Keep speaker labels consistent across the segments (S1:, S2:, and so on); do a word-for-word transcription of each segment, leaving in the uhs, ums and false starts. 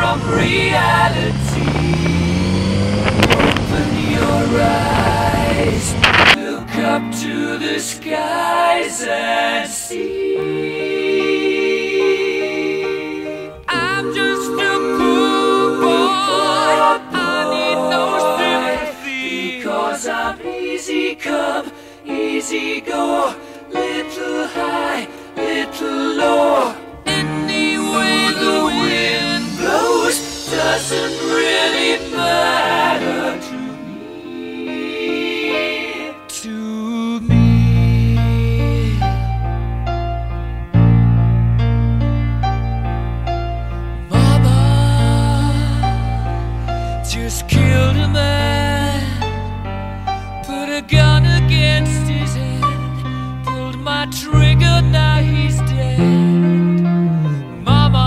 S1: from reality. Open your eyes, look up to the skies and see. I'm just a poor boy, I need no sympathy, because I'm easy come, easy go, little high, little low. Any way the wind blows doesn't really matter to me. To me. Mama just killed a man, put a gun against his head, pulled my trigger, now he's dead. Mama,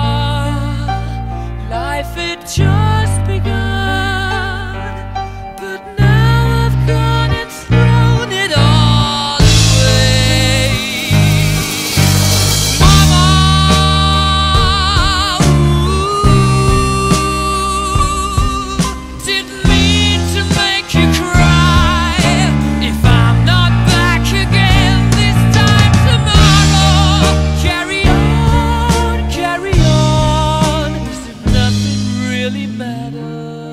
S1: life had just begun, but now I've gone and thrown it all away. Mama, ooh, didn't mean to make you cry. If I'm not back again this time tomorrow, carry on, carry on, as if nothing really matters.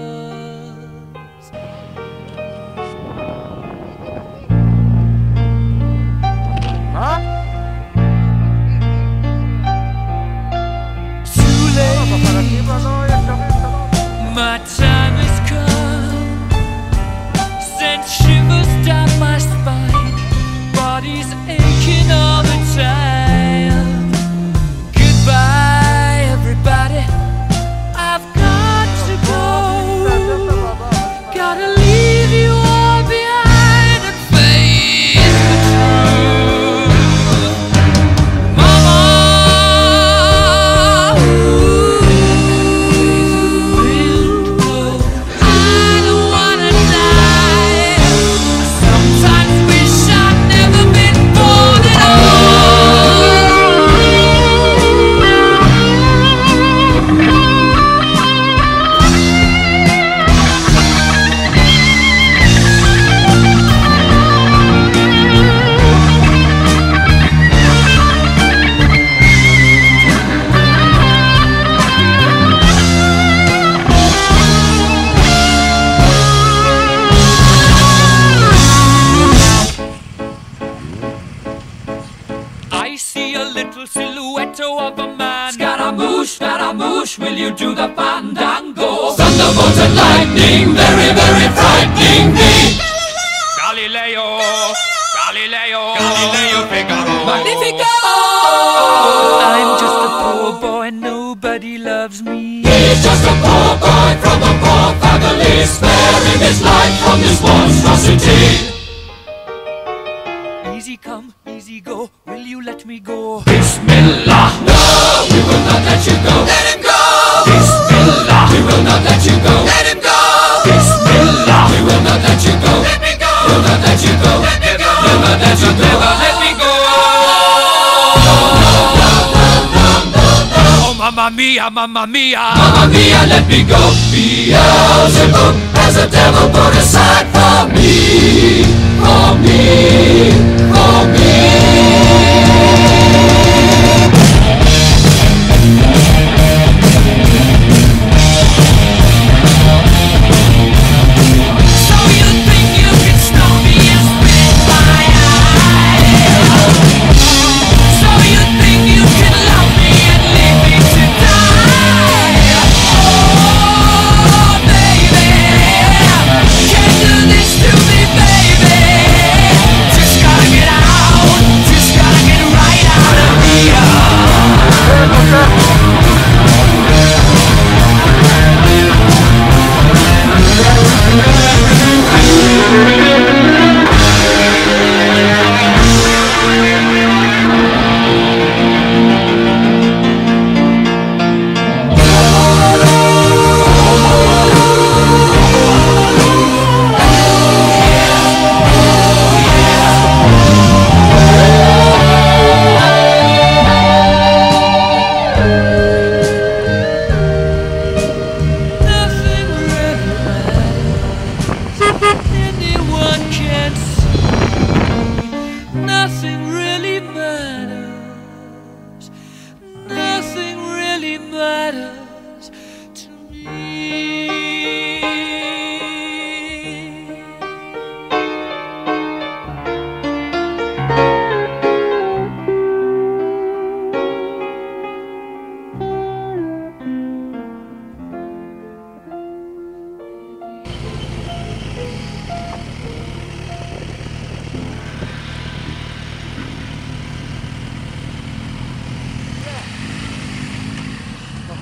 S1: Too late, my time has come, sent shivers down my spine, body's aching all the time. Goodbye, everybody, I've got to go. Gotta leave you all behind and face the truth. Mama, ooh, I don't wanna die. I sometimes wish I'd never been born at I see a little silhouette of a man. Scaramouche, Scaramouche, will you do the fandango? Thunderbolt and lightning, very, very frightening me. Galileo, Galileo, Galileo Figaro, Magnifico! I'm just a poor boy, nobody loves me. He's just a poor boy from a poor family, sparing his life from this monstrosity. Easy come, easy go, will you let me go? Bismillah, no, we will not let you go. Let him go! Bismillah, we will not let you go. Let him go! Bismillah, we will not let you go. Let me go! We'll not let you go. Let me go! We'll not let you go. Never let me go. No, no, no, no, no, no, no. Oh, mamma mia, mamma mia, mamma mia, let me go. Beelzebub has a devil put aside for me, for me, for me. So you think you can stop me and spit my eye? So you think you can love me and leave me to die? Oh, baby, can't do this to me, baby. Just gotta get out.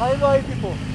S2: Hi, hi, people.